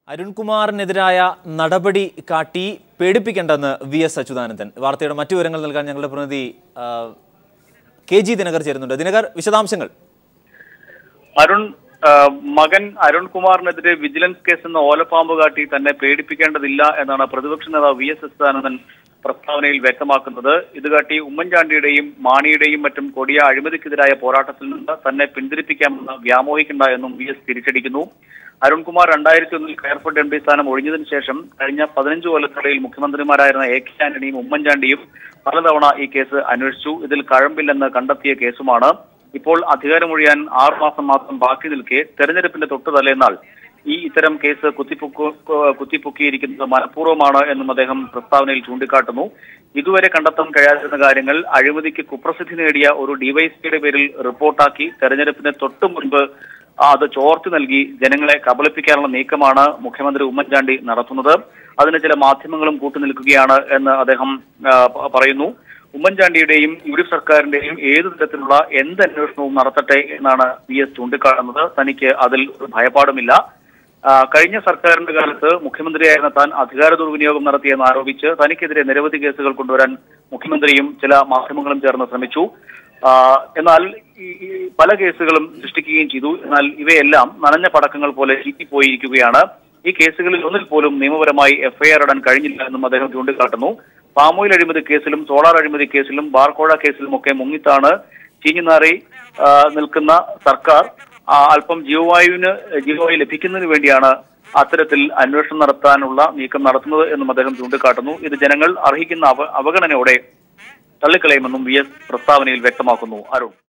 അരുൺകുമാറിനെതിരായ നടപടി കാട്ടി പേടിപ്പിക്കേണ്ടെന്ന് വി.എസ്. അച്യുതാനന്ദൻ. വാർത്തയുടെ മറ്റു വിവരങ്ങൾ നൽകാൻ ഞങ്ങളുടെ പ്രതിനിധി കെ.ജി. ദിനകർ ചേരുന്നുണ്ട്. ദിനകർ, വിശദാംശങ്ങൾ. മകൻ അരുൺകുമാറിനെതിരെ വിജിലൻസ് കേസ് എന്ന ഓലപ്പാമ്പ് കാട്ടി തന്നെ പേടിപ്പിക്കേണ്ടതില്ല എന്നാണ് പ്രതിപക്ഷ നേതാവ് വി.എസ്. അച്യുതാനന്ദൻ പ്രസ്താവനയിൽ വ്യക്തമാക്കുന്നത്. ഇത് കാട്ടി ഉമ്മൻചാണ്ടിയുടെയും മാണിയുടെയും മറ്റും കൊടിയ അഴിമതിക്കെതിരായ പോരാട്ടത്തിൽ നിന്ന് തന്നെ പിന്തിരിപ്പിക്കാമെന്ന് വ്യാമോഹിക്കേണ്ട എന്നും വി.എസ്. തിരിച്ചടിക്കുന്നു. അരുൺകുമാർ 2001 കയർഫെഡ് എം.ഡി സ്ഥാനം ഒഴിഞ്ഞതിനു ശേഷം കഴിഞ്ഞ 15 കൊല്ലത്തിനിടയിൽ മുഖ്യമന്ത്രിമാരായിരുന്ന എ കെ ആന്റണിയും ഉമ്മൻചാണ്ടിയും പലതവണ ഈ കേസ് അന്വേഷിച്ചു. ഇതിൽ കഴമ്പില്ലെന്ന് കണ്ടെത്തിയ കേസുമാണ്. ഇപ്പോൾ അധികാരമൊഴിയാൻ 6 മാസം മാത്രം ബാക്കി നിൽക്കെ തെരഞ്ഞെടുപ്പിന്റെ തൊട്ടു തലേന്നാൾ ഇത്തരം കേസ് കുത്തിപ്പൊക്കിയിരിക്കുന്നത് മനഃപൂർവ്വമാണ് എന്നും അദ്ദേഹം പ്രസ്താവനയിൽ ചൂണ്ടിക്കാട്ടുന്നു. ഇതുവരെ കണ്ടെത്താൻ കഴിയാതിരുന്ന കാര്യങ്ങൾ അഴിമതിക്ക് കുപ്രസിദ്ധി നേടിയ ഒരു ഡിവൈഎസ്പിയുടെ പേരിൽ റിപ്പോർട്ടാക്കി തെരഞ്ഞെടുപ്പിന് തൊട്ടു മുൻപ് അത് ചോർത്തി നൽകി ജനങ്ങളെ കബളിപ്പിക്കാനുള്ള നീക്കമാണ് മുഖ്യമന്ത്രി ഉമ്മൻചാണ്ടി നടത്തുന്നത്. അതിന് ചില മാധ്യമങ്ങളും കൂട്ടുനിൽക്കുകയാണ് എന്ന് അദ്ദേഹം പറയുന്നു. ഉമ്മൻചാണ്ടിയുടെയും യു.ഡി.എഫ് സർക്കാരിന്റെയും ഏതു തരത്തിലുള്ള എന്ത് അന്വേഷണവും നടത്തട്ടെ എന്നാണ് വി.എസ്. ചൂണ്ടിക്കാട്ടുന്നത്. തനിക്ക് അതിൽ ഒരു ഭയപ്പാടുമില്ല. കഴിഞ്ഞ സർക്കാരിന്റെ കാലത്ത് മുഖ്യമന്ത്രിയായിരുന്ന താൻ അധികാര ദുർവിനിയോഗം നടത്തിയെന്ന് ആരോപിച്ച് തനിക്കെതിരെ നിരവധി കേസുകൾ കൊണ്ടുവരാൻ മുഖ്യമന്ത്രിയും ചില മാധ്യമങ്ങളും ചേർന്ന് ശ്രമിച്ചു. എന്നാൽ പല കേസുകളും സൃഷ്ടിക്കുകയും ചെയ്തു. എന്നാൽ ഇവയെല്ലാം നനഞ്ഞ പടക്കങ്ങൾ പോലെ ചീറ്റിപ്പോയിരിക്കുകയാണ്. ഈ കേസുകളിൽ ഒന്നിൽ പോലും നിയമപരമായി എഫ്ഐആർ ഇടാൻ കഴിഞ്ഞില്ല എന്നും അദ്ദേഹം ചൂണ്ടിക്കാട്ടുന്നു. പാമോയിൽ അഴിമതി കേസിലും സോളാർ അഴിമതി കേസിലും ബാർക്കോഴ കേസിലുമൊക്കെ മുങ്ങിത്താണ് ചീഞ്ഞുനാറി നിൽക്കുന്ന സർക്കാർ അല്പം ജീവവായു ലഭിക്കുന്നതിന് വേണ്ടിയാണ് അത്തരത്തിൽ അന്വേഷണം നടത്താനുള്ള നീക്കം നടത്തുന്നത് എന്നും അദ്ദേഹം ചൂണ്ടിക്കാട്ടുന്നു. ഇത് ജനങ്ങൾ അർഹിക്കുന്ന അവഗണനയോടെ തള്ളിക്കളയുമെന്നും വി.എസ്. പ്രസ്താവനയിൽ വ്യക്തമാക്കുന്നു. അരുൺ.